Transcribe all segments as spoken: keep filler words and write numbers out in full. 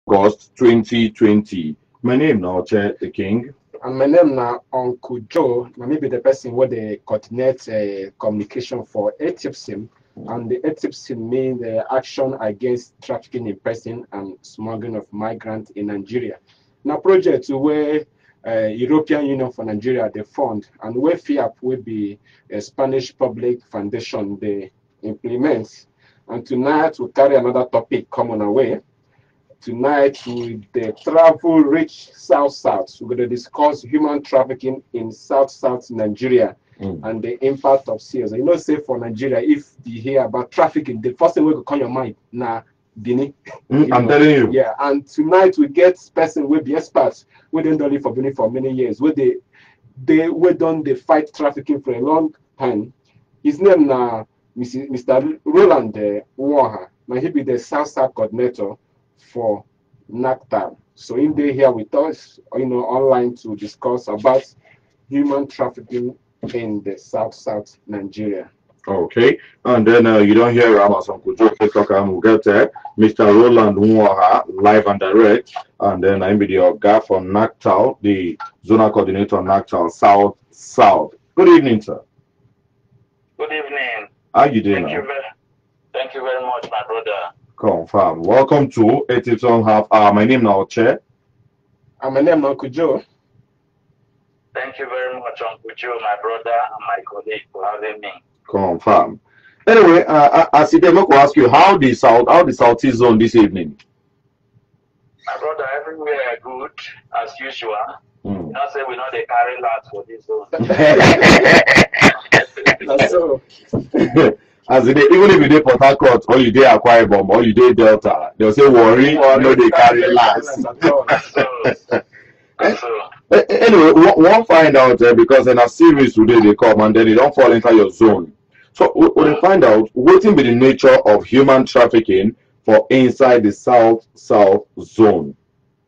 August twenty twenty. My name now, Che the King. And my name now Uncle Joe. Now maybe the person where they coordinate uh, communication for A T I P S I M, and the A T I P S I M means the action against trafficking in person and smuggling of migrants in Nigeria. Now project where uh, European Union for Nigeria they fund, and where FIAP will be a Spanish public foundation they implement. And tonight we carry another topic coming away. Tonight, with the travel rich South South, we're going to discuss human trafficking in South South Nigeria Mm. and the impact of sales. You know, say for Nigeria, if you hear about trafficking, the first thing will come your mind, nah, Bini. Mm, You I'm know, telling you. Yeah, and tonight we get person will be experts. We didn't only for Bini for many years. Where they they we done they fight trafficking for a long time. His name now, Mister Roland uh, Waha. Now he be the South South coordinator for NACTAL. So in there here with us, you know, online to discuss about human trafficking in the South South Nigeria. Okay. And then uh, you don't hear Ramos Uncle Joe talk. We'll get there. Mister Roland Nwaha, live and direct. And then I'm the Oga from NACTAL, the zonal coordinator NACTAL South South. Good evening, sir. Good evening. How you doing Thank you now? very, thank you very much, my brother. Confirm. Welcome to A T I P S I M Half Hour. My name now, Che. And my name Uncle Joe. Thank you very much, Uncle Joe, my brother, and my colleague for having me. Confirm. Anyway, uh, as I will ask you, how the South, how the Southeast zone this evening? My brother, everywhere good, as usual. Mm. You know, say we know they carry lots for this zone. That's so. As in, even if you dey Port Harcourt or you dey Akwa Ibom or you dey Delta, they'll say worry, no they carry last. So, so, A- Anyway, one one find out uh, because in a series today they come and then they don't fall into your zone. So we we find out what be the nature of human trafficking for inside the South South zone.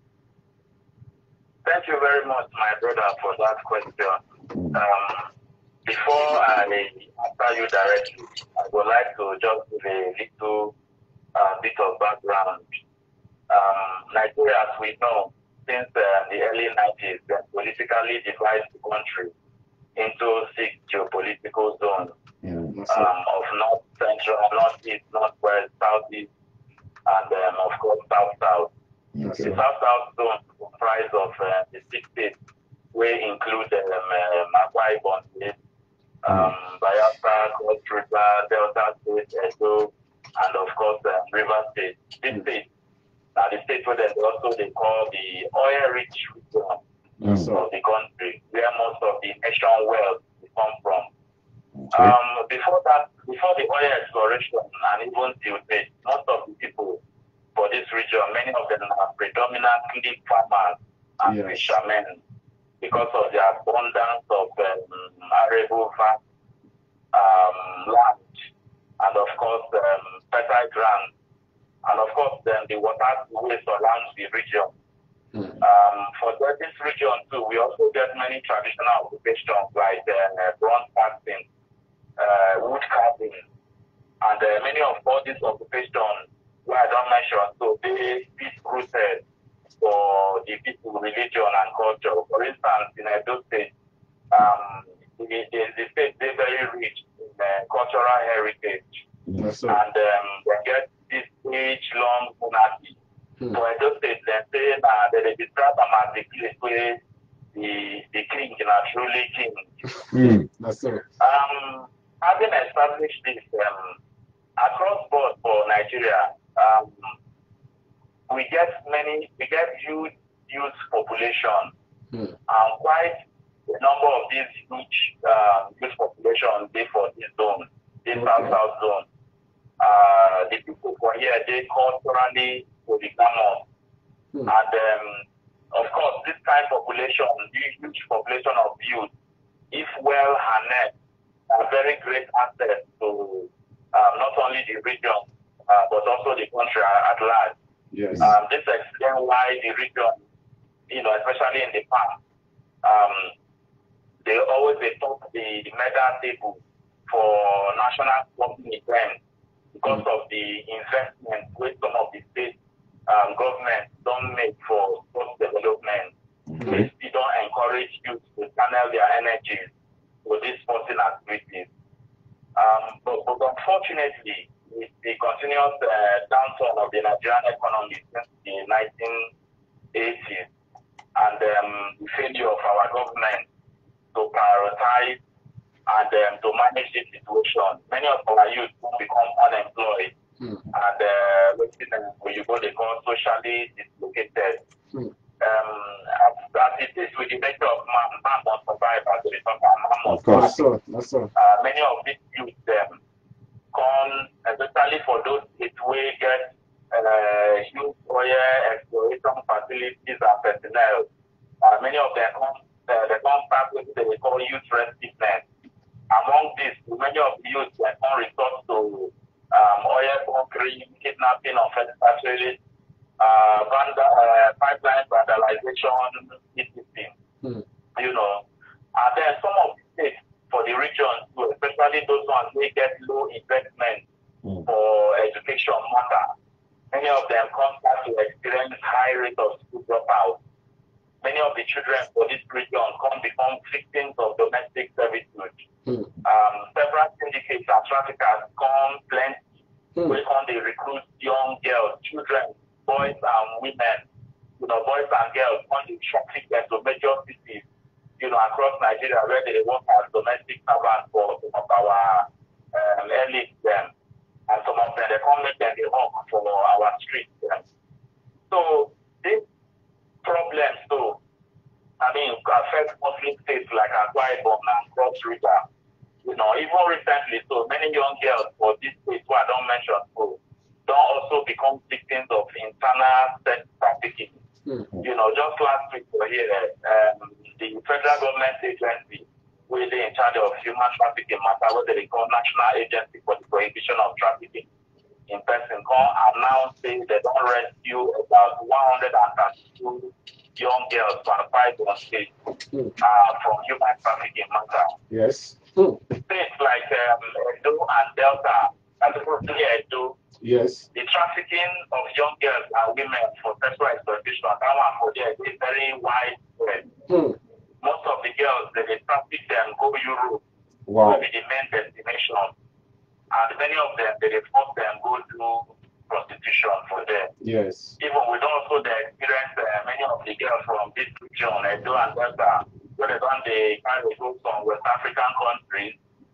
thank you very much, my brother, for that question. Um, before I answer you directly, I would like to just give a little uh, bit of background. Um, Nigeria, as we know, since uh, the early nineties, they politically divided the country into six geopolitical zones That's so. um, of north central, northeast, northwest, southeast, and um, of course south south. The Okay. south south zone comprised of uh, the six states, which include um, uh, Akwa Ibom State, um, Bayelsa, Cross River, Delta State, Edo, and of course um, River State. This state, now the state where they also they call the oil-rich region That's so. of the country, where most of the nation wealth will come from. Okay. Um, before that, before the oil exploration and even till date, most of the people for this region, many of them are predominantly farmers and Yes. fishermen because of the abundance of um, arable vast um, land and of course um, fertile ground and of course then the water ways around the region. Mm. Um, for that- this region too, we also get many traditional occupations like uh, bronze casting, uh, wood carving, and uh, many of all these occupations where I don't mention, so they deep rooted for the people, religion and culture. For instance, in Edo State, um, the, the, the state they're very rich in uh, cultural heritage, That's so. and um, they get this age-long monarchy. Hmm. For Edo State, they say that they describe them as the place where the the king is truly king. Mm. That's so. Um, having established this um, across board for Nigeria, um, we get many, we get huge youth population, Hmm. and quite a number of these huge uh, youth population they for this zone, this Okay. south south zone. Uh, the people for here they culturally polygamous, Hmm. and um, of course this kind of population, this huge population of youth, if well harnessed, are very great assets to um, not only the region uh, but also the country at large. Yes. Um, this explains why the region, you know, especially in the past, um, they always they top the, the medal table for national sporting events because of the investment with some of the state um, governments don't don't make for sports development. Okay. We don't encourage youth to channel their energies to these sporting activities. Um, but, but unfortunately, with the continuous uh, downturn of the Nigerian economy since the nineteen eighties and um, the failure of our government to prioritize and um, to manage this situation, many of our youth will become unemployed Mm. and uh, when you go, they call socially dislocated. Mm. Um, as, as it is with the nature of man, man must survive as a result of man must Of course. That's all. That's all. uh, many of these youth um, come, especially for those kids who get uh, huge oil exploration facilities and personnel. Uh, many of them come, uh, they come back with what they call youth restiveness. Among these, many of the youth that come resort to um, oil bunkering, kidnapping of facilities, uh, vanda, uh, pipeline vandalization, et cetera. Mm. You know, and then some of the states for the region, too, especially those ones they get low investment Mm. for education matter. Many of them come back to experience high rate of school dropout. Many of the children for this region come become victims of domestic servitude. Mm. Um, several syndicates and traffickers come plenty. Mm. Where come they recruit young girls, children, boys and women, you know, boys and girls come they traffic them to major cities, you know, across Nigeria where they work as domestic servants for some of our um, elites them. And some of them they come make them they work for our streets. Them. So this problem so I mean affects Muslim states like Akwa Ibom and Cross River. You know, even recently, so many young girls for this state who I don't mention, so don't also become victims of internal sex trafficking. Mm. You know, just last week we here, um, the federal government agency, where they in charge of human trafficking matter, what they call National Agency for the Prohibition of Trafficking in Person, come announce saying they don't rescue about one hundred thirty-two young girls from five on state Mm. uh, from human trafficking matter. Yes. Mm. States like um, Edo and Delta, particularly Edo, Yes. the trafficking of young girls and women for sexual exploitation, that one for there is very widespread. Mm. Most of the girls, they, they traffic them, go Europe, Wow. will be the main destination. And many of them, they, they force them go to prostitution for them. Yes. Even we don't also they experience uh, many of the girls from this region, Edo and Delta, where they don't they kind of go from West African countries,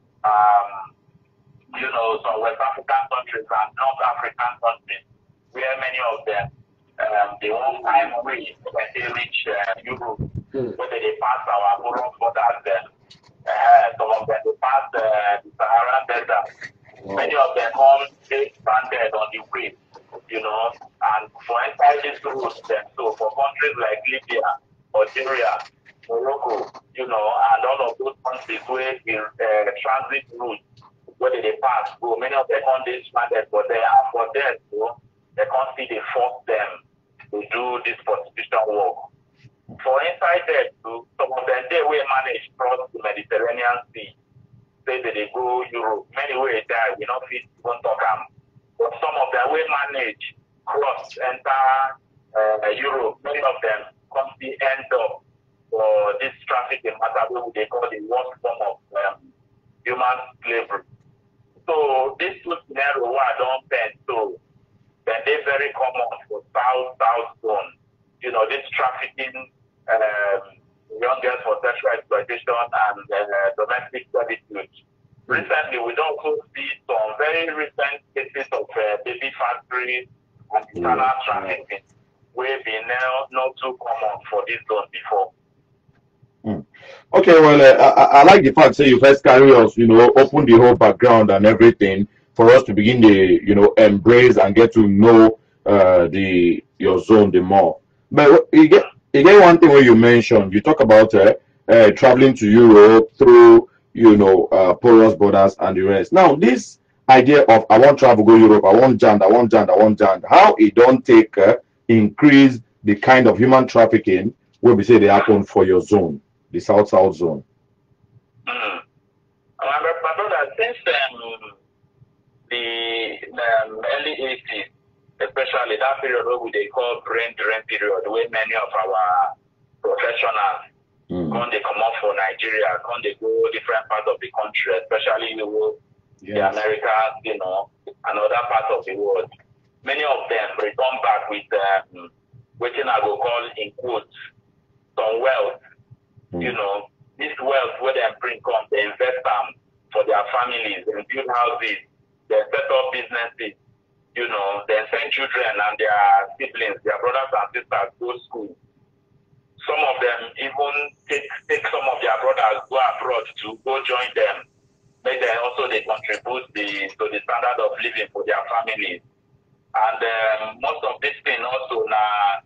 um, you know, some West African countries and North African countries, where many of them um, they won't find way when they reach uh, Europe, Mm. whether they pass our borders, borders then uh, some of them they pass uh, the Saharan Desert. Wow. Many of them come they stranded on the way, you know, and for inside these routes, then so for countries like Libya, Algeria, Morocco, you know, and all of those countries where the uh, transit route, where they pass, so many of them come they stranded for there, and for there, so they can't see they force them to do this prostitution work. For inside there, too, some of them they will manage cross the Mediterranean Sea. Say that they go Europe, many ways there, we not fit even talk them. But some of them will manage cross enter uh, Europe. Many of them come to end up for this trafficking matter, what they call the worst form of um, human slavery. So this two scenario where I don't bend so then they very common for South South Zone. You know, this trafficking um, young girls for sexual exploitation and uh, domestic servitude. Recently, we also see some very recent cases of uh, baby factories and internal Mm. trafficking, where been now not too common for this zone before. Mm. Okay, well, uh, I, I like the fact that you first carry us, you know, open the whole background and everything for us to begin the, you know, embrace and get to know uh, the your zone the more. But you get, you get one thing where you mentioned, you talk about uh, uh, traveling to Europe through, you know, uh, porous borders and the rest. Now, this idea of I want travel go Europe, I want jand, I want jand, I want jand, how it don't take uh, increase the kind of human trafficking where we say they happen for your zone, the South South zone. Mm. My, my brother, since um, the um, early eighties, especially that period where we they call brain drain period, where many of our professionals Mm. come they come out for Nigeria, come they go different parts of the country, especially Europe, the Yes. Americas, you know, and other parts of the world. Many of them return back with um, what I will call in quotes some wealth. Mm. You know, this wealth where they bring come, they invest them for their families, and build houses, they set up businesses. You know, they send children and their siblings, their brothers and sisters go to school. Some of them even take take some of their brothers go abroad to go join them. Make them also they contribute the to the standard of living for their families. And um, most of this thing also now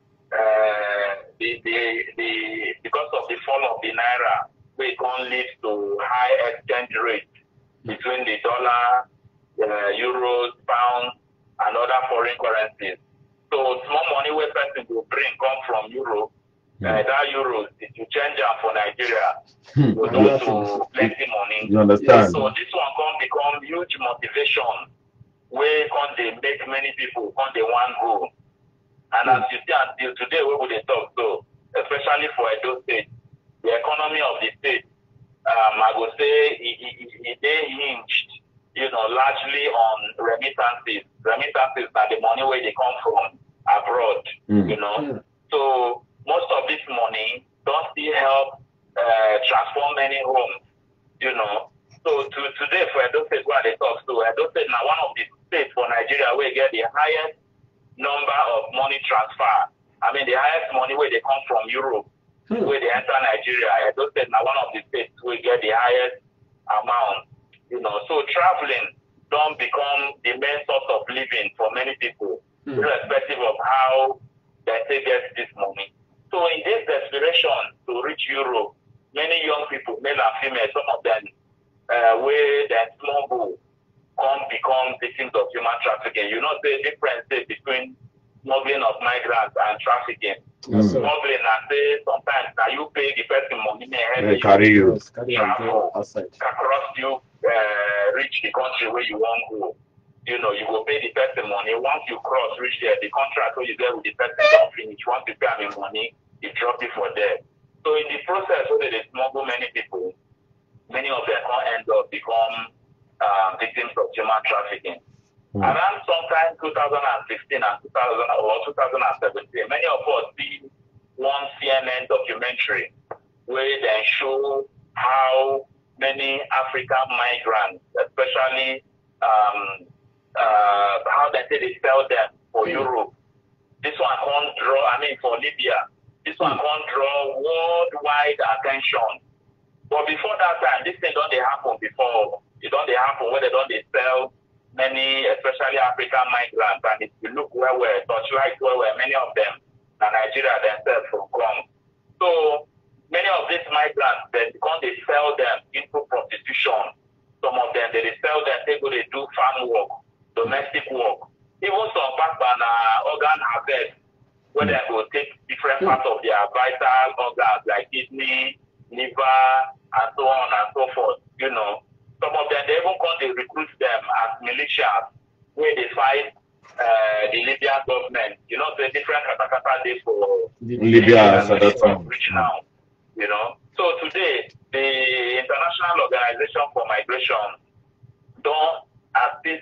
uh, the, the the because of the fall of the naira, we can lead to high exchange rate between the dollar, uh, euros, pounds, and other foreign currencies. So small money where person will bring come from Europe. Uh, that euros, if you change them for Nigeria, Hmm. you go to plenty money. You understand? So this one can become huge motivation where can they make many people can they want go. And Mm. as you see until today, where would they talk so, especially for Edo State, the economy of the state, um, I would say it, it, it, they hinged, you know, largely on remittances. Remittances are the money where they come from abroad, Mm. you know. Mm. So most of this money don't still help uh, transform many homes, you know. So to, today for Edo State, where they talk to, Edo State now one of the states for Nigeria where get the highest number of money transfer. I mean the highest money where they come from Europe, Hmm. where they enter Nigeria. Edo State now one of the states where get the highest amount, you know. So traveling don't become the main source of living for many people, Hmm. irrespective of how they say get this money. So in this desperation to reach Europe, many young people, male and female, some of them uh, where they smuggle come become victims of human trafficking. You know the difference is between smuggling of migrants and trafficking. Yes, sir. Smuggling, I say sometimes now you pay the person money, may help They you carry you. Yes, carry and go outside. across you, uh, reach the country where you want to go. You know, you will pay the person money. Once you cross, reach there, the contract where you get with the person don't finish. Once you pay me money, you drop it for there. So in the process, where they smuggle many people, many of them can end up become uh, victims of human trafficking. Mm. Around sometime two thousand sixteen and two thousand or two thousand seventeen, many of us see one C N N documentary where they show how many African migrants, especially um, uh, how they say they sell them for Mm. Europe. This one can't draw, I mean for Libya, this one Mm. can't draw worldwide attention. But before that time, this thing don't they happen before. It don't they happen where they don't they sell many, especially African migrants. And if you look where we're touchlight where were many of them, and Nigeria themselves from come. So many of these migrants, they can't they sell them into prostitution. Some of them they, they sell them, they go they do farm work, domestic work. Even some back on uh, organ harvest, where they go take different parts of their vital organs like kidney, liver, and so on and so forth. You know, some of them they even come they recruit them as militias where they fight uh, the Libyan government. You know, the different katakata days for Libya, so that's for all. reach now. You know, so today the International Organization for Migration don't assist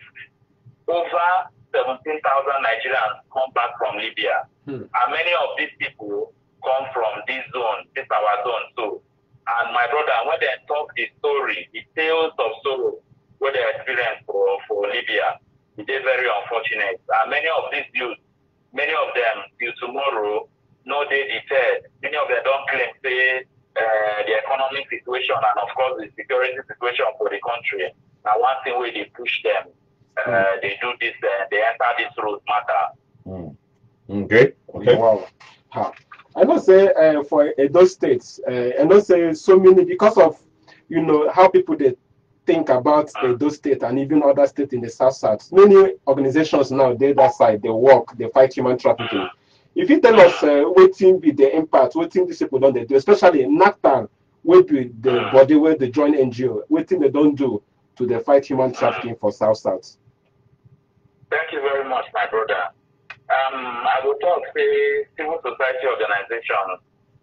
over seventeen thousand Nigerians come back from Libya. Hmm. And many of these people come from this zone, this our zone. So, and my brother, when they talk the story, the tales of sorrow, what they experience for, for Libya, it is very unfortunate. And many of these youth, many of them, till tomorrow, no they deterred. Many of them don't claim, say, uh, the economic situation and, of course, the security situation for the country. Now, one thing where they push them, uh, mm. they do this, uh, they enter this road matter. Mm. Okay. Okay. Wow. Huh. I know say uh, for Edo states, uh, I know say so many because of you know how people they think about uh. Edo state and even other states in the south south. Many organizations now they that side they work, they fight human trafficking. Uh. If you tell us uh, what thing be the impact, what thing these people don't they do, especially in NACTAN, will be the uh. body where they join N G O, what thing they don't do to the fight human trafficking uh. for south south. Thank you very much, my brother. Um, I will talk, say, civil society organizations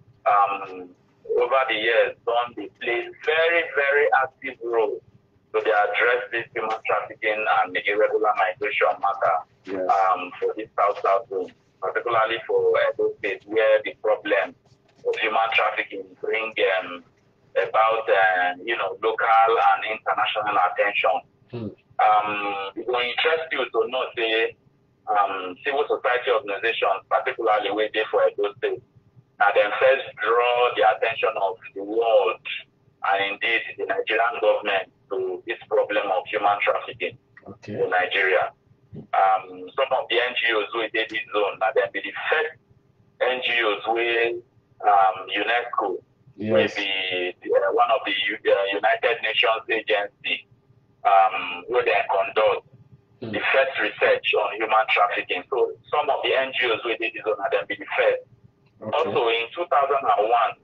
um, over the years don't play very, very active role to they address this human trafficking and irregular migration matter Yes. um, for this South-South zone, particularly for Edo State, where the problem of human trafficking bring um, about, uh, you know, local and international attention. Hmm. Um, it will interest you to know, say, um, civil society organizations, particularly where they for Edo State, and then first draw the attention of the world and indeed the Nigerian government to this problem of human trafficking Okay. in Nigeria. Um, some of the N G Os who did this zone, and then be the first N G Os where um, UNESCO Yes. will be the, uh, one of the uh, United Nations agency um, where they conduct Hmm. the first research on human trafficking. So some of the N G Os who did this zone, and then be the first. Okay. Also, in two thousand one,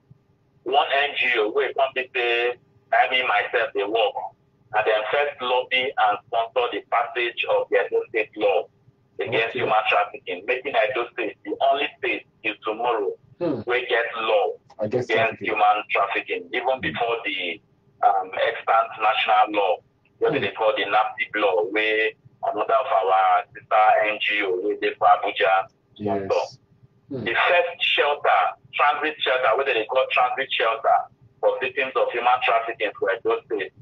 one N G O, where company say, I mean myself, they work, and then first lobby and sponsor the passage of the Edo State law against Okay. human trafficking, making Edo State the only state till tomorrow Hmm. where get law I guess against trafficking. human trafficking, even before the um, extant national law, what Hmm. they call the NAPTIP law, where another of our sister N G O, where they for Abuja, sponsor. Yes. Hmm. The first shelter, transit shelter, what they call transit shelter for victims of human trafficking for Edo State.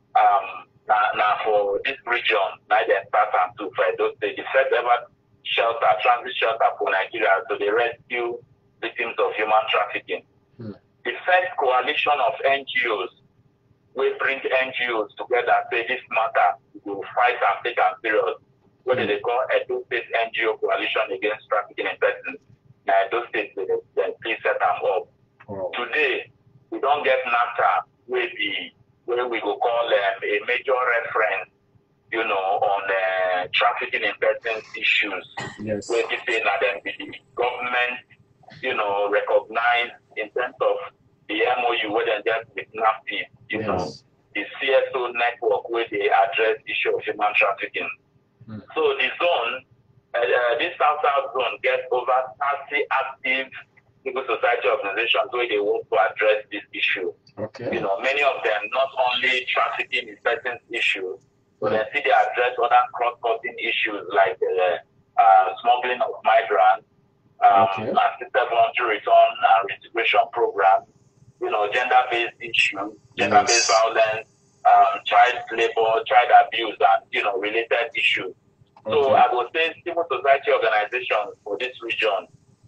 Um, now, now for this region, Niger Start and two for Edo State, the first ever shelter, transit shelter for Nigeria to the rescue victims of human trafficking. Hmm. The first coalition of N G Os will bring N G Os together, say this matter, we will fight and take them serious. What Hmm. they call Edo State N G O Coalition Against Trafficking in Persons. Now, Edo State, they, they please set them up. Wow. Today, we don't get NAFTA, where, the, where we go call um, a major reference, you know, on uh, trafficking in persons issues. Yes. Where they say that then the government, you know, recognize in terms of the M O U, where they just with NAFTA, you know, Yes. the C S O network where they address the issue of human trafficking. Hmm. So the zone, uh, uh, this South-South zone gets over thirty active civil society organizations where they work to address this issue. Okay. You know, many of them not only trafficking in persons issues, but Hmm. they see they address other cross-cutting issues like uh, uh, smuggling of migrants, um, Okay. assisted voluntary return and reintegration program, you know, gender-based issues, gender-based Yes. violence, um, child labor, child abuse, and, you know, related issues. So Okay. I would say civil society organizations for this region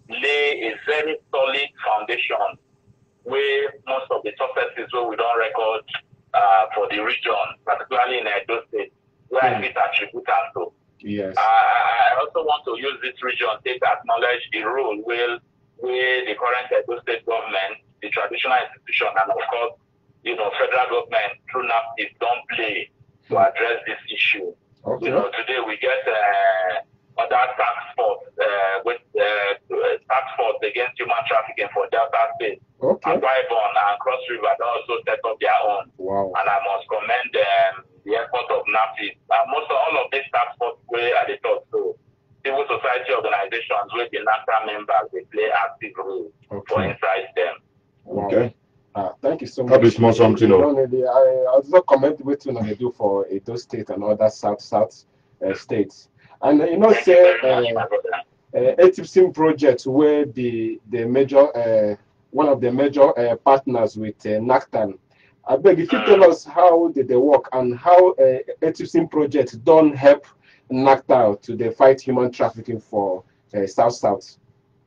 lay a very solid foundation where most of the successes where we don't record uh, for the region, particularly in Edo State, where Hmm. I fit attribute them to. Yes. I, I also want to use this region to acknowledge the role where, where the current Edo State government, the traditional institution, and of course, you know, federal government through NAPTIP don't play to address this issue. Okay. You know, today we get uh, other task force uh, with uh, task force against human trafficking for Delta State, Okay. Akwa Ibom and Cross River. They also set up their own, Wow. and I must commend um, the effort of NAPTIP. Uh, most of all of these task force were at the top. So civil society organizations where the NAPTA members they play active role for Okay. inside them. Wow. Okay. Ah, thank you so much. That is more something, You oh. know, maybe I also comment what you know they do for Edo State and other South South uh, states. And uh, you know, Thank you say very much, uh, my brother. uh, A T I P S I M project where the the major uh, one of the major uh, partners with uh, NACTAN. I beg if you tell us how did they work and how uh, A T I P S I M project don't help NACTAN to the fight human trafficking for uh, South South.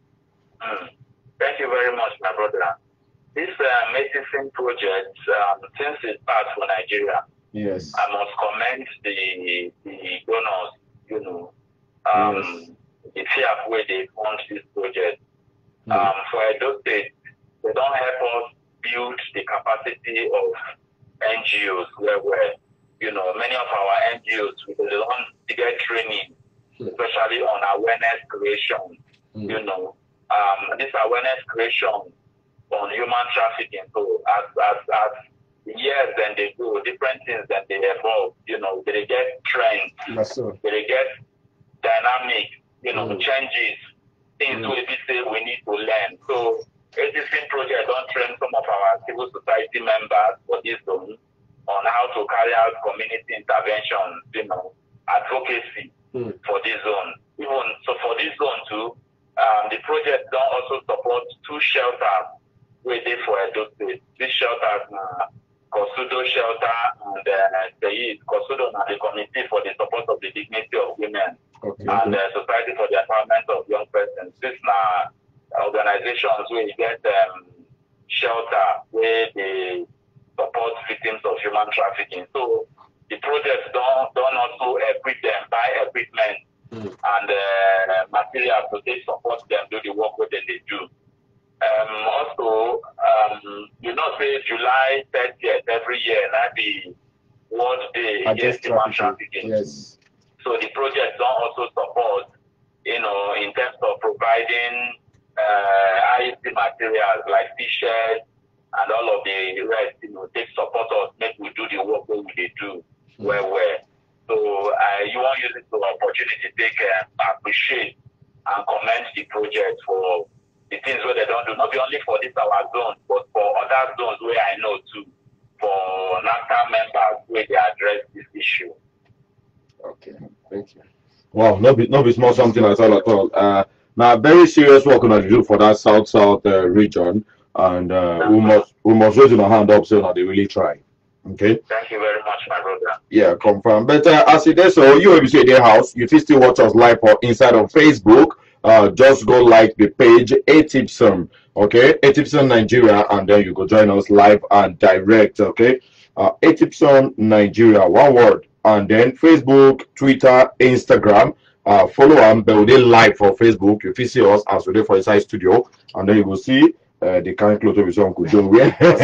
Mm. Thank you very much, my brother. This uh, A T I P S I M project, um, since it started for Nigeria, Yes. I must commend the the donors, you know, um, Yes. the F I A P where they fund this project. Hmm. Um, for Edo State, they don't help us build the capacity of N G Os where we're, you know, many of our N G Os, they don't get training, Hmm. especially on awareness creation, Hmm. you know. Um, this awareness creation on human trafficking. So as as as years then they go, different things that they evolve, you know, they get trends, That's so. they get dynamic, you know, Mm. changes, things Mm. we say we need to learn. So A T C project don't train some of our civil society members for this zone on how to carry out community intervention, you know, advocacy Mm. for this zone. Even so for this zone too, um, the project don't also support two shelters where they for Edo State. These shelters uh, Kosudo shelter and uh, the Kosudo and the Committee for the Support of the Dignity of Women Okay. and the uh, Society for the Empowerment of Young Persons. These are organizations where you get um, shelter where they support victims of human trafficking. So the projects don't don't also equip them, buy equipment Mm. and uh, materials to they support them do the work that they do. Um, also, um, you know, say July thirtieth every year, that the World Day Against Against Human trafficking. Trafficking. Yes. So the project don't also support, you know, in terms of providing uh, I E C materials like T-shirts and all of the rest, you know, take support us, make we do the work that we do Mm. well, well. So uh, you want to use this opportunity to take uh, appreciate and commend the project for the things where they don't do, not only for this our zone, but for other zones where I know too, for NAFTA members where they address this issue. Okay. Thank you. Wow, no be no be small something like that at all. Uh, now very serious work on to do for that south south uh, region, and uh, we must we must raise our hand up so that they really try. Okay. Thank you very much, my brother. Yeah, confirm. But uh, as it is, so you will be their house. You can still watch us live or inside of Facebook. Uh, just go like the page Atipson, okay, Atipson Nigeria, and then you go join us live and direct, okay. Uh, Atipson Nigeria, one word, and then Facebook, Twitter, Instagram. Uh, follow and build it live for Facebook. You can see us as we do for inside studio, and then you will see uh, the kind of clothes we some could do.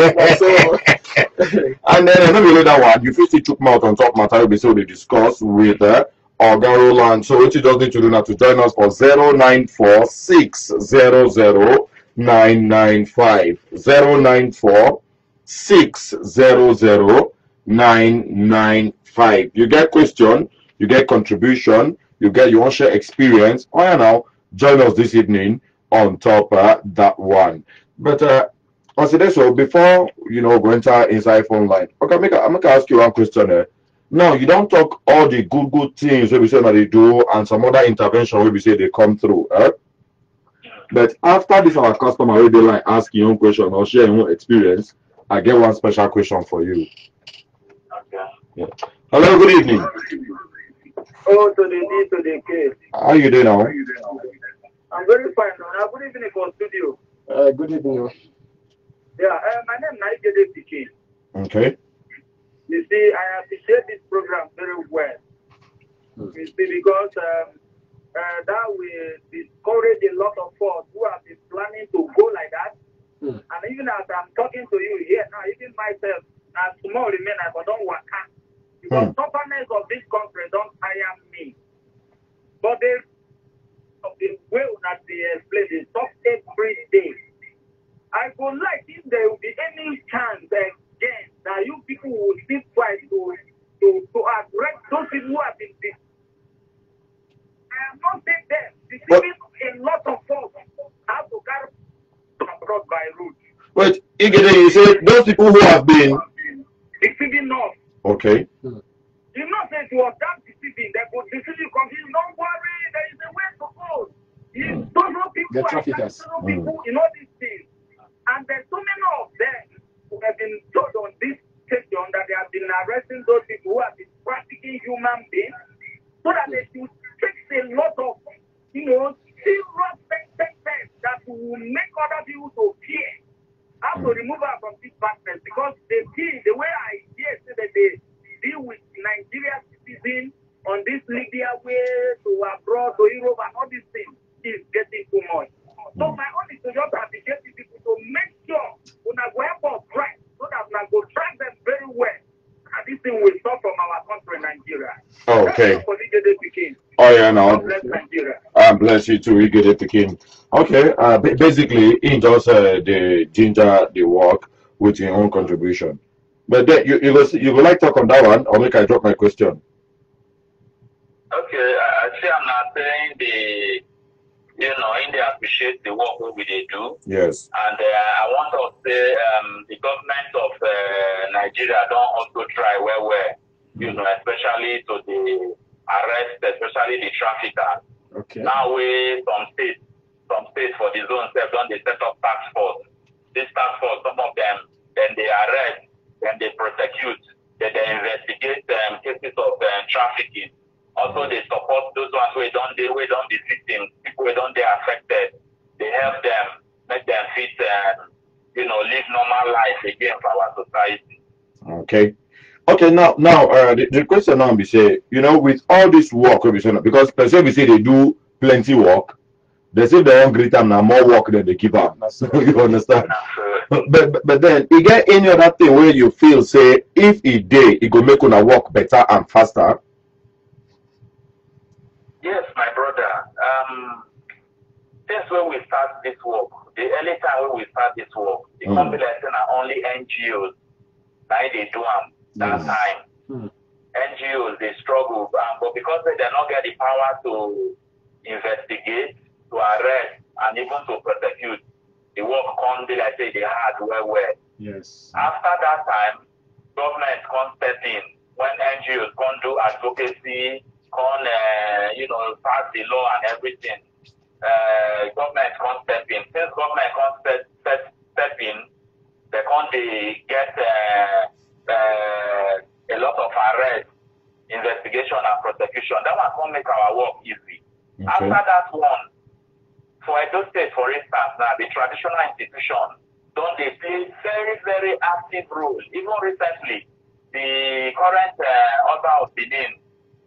And then another that one, you feel see chook mouth on top matter we so they discuss with uh, Oga Roland. So what you just need to do now to join us for zero nine four six zero zero nine nine five zero nine four six zero zero nine nine five. You get question, you get contribution, you get your own share experience. Oh yeah, now join us this evening on top uh, that one. But uh, consider so before you know go enter inside phone line. Okay, make I'm gonna ask you one question. Uh, now you don't talk all the good good things where we say that they do and some other intervention where we say they come through. Eh? But after this our customer will be like ask your own question or share your own experience, I get one special question for you. Okay. Yeah. Hello, good evening. Oh, to the D to the K. How you doing now? I'm very fine. Now, good evening for studio. Uh, good evening. Yeah, uh, my name is Naigede Pikin. Okay. You see, I appreciate this program very well. Hmm. You see, because um, uh, that will discourage a lot of us who have been planning to go like that. Hmm. And even as I'm talking to you here now, even myself, as small remain, I don't work out. Because Hmm. stubbornness of this conference don't tire me. But they, of the way that they explain it, talk every day. I would like if there will be any chance again that you people will still try to to to address those people who have been deceived. I am not saying them. Deceiving a lot of folks have to carry abroad by route. Wait, Igede, you say those people who have been Deceiving us. okay. You know, say it was that deceiving, they could deceive you, confuse. Don't worry, there is a way to go. You don't know people, The I traffickers. don't know people, you know these things. And there's so many of them who have been told on this station that they have been arresting those people who have been trafficking human beings, so that they should fix a lot of, you know, serious sentences that will make other people to fear. Have to remove her from this partners because they feel the way I hear say that they deal with Nigerian citizens on this Libya way to abroad to Europe and all these things is getting too much. So my own is to just appreciate the people to make sure when I go help us right so that when I go track them very well and this thing will stop from our country, Nigeria. Okay. That's for the Pikin. Oh yeah, now. God bless Nigeria. Ah, bless you too, Igede Pikin. Okay, uh, ba- basically, in just uh, the ginger, the work with your own contribution. But then you you go you go like talk on that one, or make I drop my question. Okay, I see I'm not saying the, you know, India appreciate the work we they do. Yes. And uh, I want to say um, the government of uh, Nigeria don't also try well, well, you know, especially to the arrest, especially the traffickers. Okay. Now we, some states, some states for the zone, they've done, they set up task force. This task force, some of them, then they arrest, then they prosecute, then they investigate um, cases of um, trafficking. Also, they support those ones who don't they who don't be victims, people who don't they affected. They help them, make them fit, um, you know, live normal life again for our society. Okay. Okay. Now, now, uh, the, the question now be say, you know, with all this work, we say, because per se we say they do plenty work. They say they don't greet them now more work than they give up. You understand? But, but but then, you get any other thing where you feel say if it day it go make una work better and faster. Yes, my brother. Um, since when we start this work, the early time when we start this work, the Mm. company like saying are only N G Os. Now they do them that Mm. time. Mm. N G Os they struggle, um, but because they do not get the power to investigate, to arrest, and even to prosecute, the work come be like say they hard well well. Yes. After that time, government come step in when N G Os come do advocacy, come uh, you know pass the law and everything. Uh, government come step in. Since government come step step, step in, they come they get uh, uh, a lot of arrest, investigation and prosecution. That one come make our work easy. Okay. After that one, for Edo State, for instance, now the traditional institution don't they play very, very active role. Even recently, the current uh, order of Benin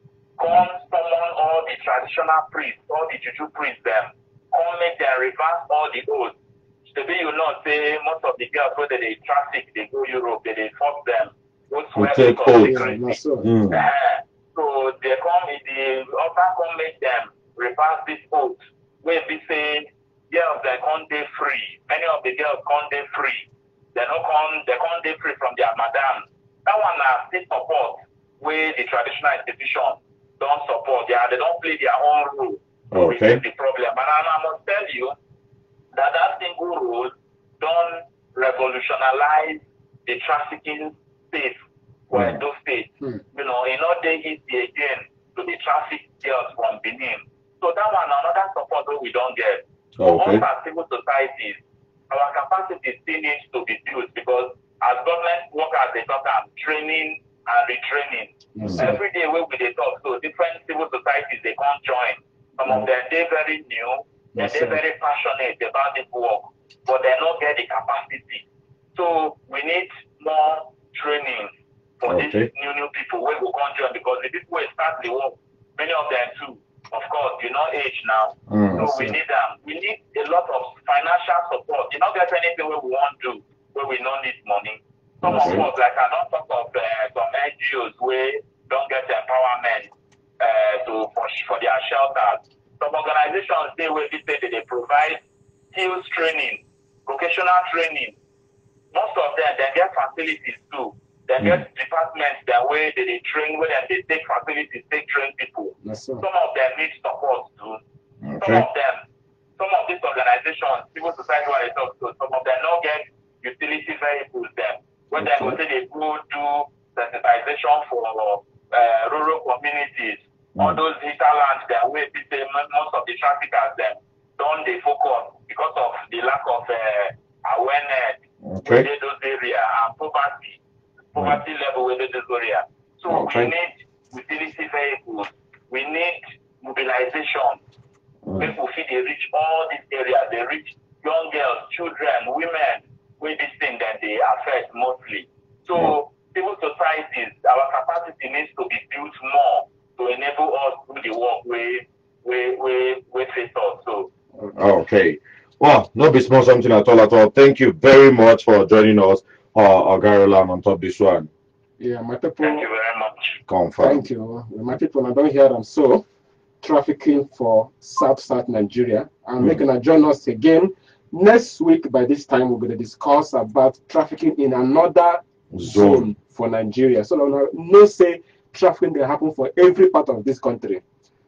come summon all the traditional priests, all the juju priests them, come make them reverse all the oaths. Maybe you know, say most of the girls whether they traffic, they go Europe, they, they force them, go swear take because oath. they Yeah, crazy. that's so. Mm. Uh, so they come, the order come make them reverse this oath, where they say girls they can't dey free. Many of the girls can't dey free. They no come, they can't dey free from their madam. That one na still support where the traditional institution don't support. They, are, they don't play their own role to Okay. reduce the problem. And I, I must tell you that that single role don't revolutionize the trafficking space for Mm. Edo State. Mm. You know, in not day easy again to the traffic girls from Benin. So that one another support that we don't get. For Okay. us as civil societies, our capacity still needs to be built because as government workers they talk about training and retraining. Yes, Mm. sir. Every day when we dey talk, so different civil societies they can't join. Some of them they very new, and Yes, they're sir. very passionate about this work, but they don't get the capacity. So we need more training for Okay. these new new people when we can't join because the people who start the work, many of them too, of course, you know age now. Mm. So Yes, we sir. need them. We need a lot of financial support. You don't get anything where we want to, where we don't need money. Some Okay. of us, like I don't talk of uh, some N G Os where don't get empowerment uh, to for, for their shelters. Some organizations they where they say that they provide skills training, vocational training. Most of them they get facilities too. They Mm. get departments that way they, they train where they take facilities, they train people. Yes, sir. Some of them need support too. Some Okay. of them, some of these organizations, civil society where they talk to, some of them don't get utility vehicles them. When they go Okay. say they go do sensitization for uh, rural communities, all Mm. those hinterlands that where they say mo- most of the traffickers them don't they focus because of the lack of uh, awareness Okay. within those areas and poverty, poverty level within this area. So Okay. we need utility vehicles, we need mobilization. Mm. People feel they reach all these areas. They reach young girls, children, women, with this thing that they affect mostly. So civil societies, our capacity needs to be built more to enable us to do the work we we we we face us. So Okay. Well, no be small something at all at all. Thank you very much for joining us, uh, Agarolan, on top this one. Yeah, my thank people. you very much. Confirm. Thank you. My people, I don't hear them. So, trafficking for South South Nigeria. I'm Mm. making a join us again next week. By this time, we're going to discuss about trafficking in another zone, Zone. for Nigeria. So, no, no say trafficking will happen for every part of this country.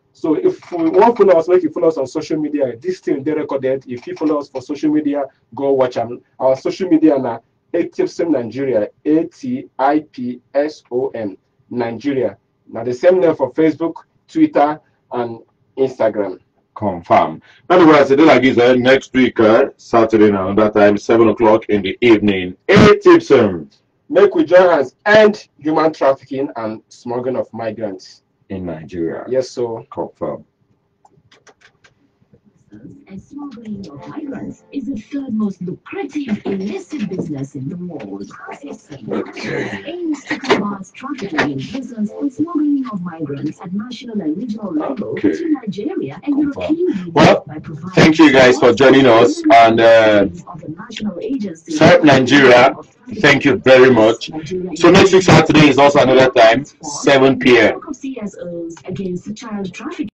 So if we want to follow us, make you follow us on social media. This thing they recorded. If you follow us for social media, go watch them. Our social media now ATIPSOM Nigeria, A T I P S O M Nigeria. Now the same name for Facebook, Twitter, and Instagram. Confirm. Anyway, I said like this uh, next week, uh, Saturday now, that time, seven o'clock in the evening. ATIPSOM. Make we join hands end human trafficking and smuggling of migrants In Nigeria. Yes, so confirm. And smuggling of migrants is the third most lucrative illicit business in the world. Okay. Aims to combat trafficking in persons and smuggling of migrants at national and regional level Okay. to Nigeria and Confirm. European Union Well, by providing thank you guys for joining us, and uh, of the national agency Serve Nigeria. Thank you very much. So next week Saturday is also another time, seven p m Network of C S Os against child trafficking.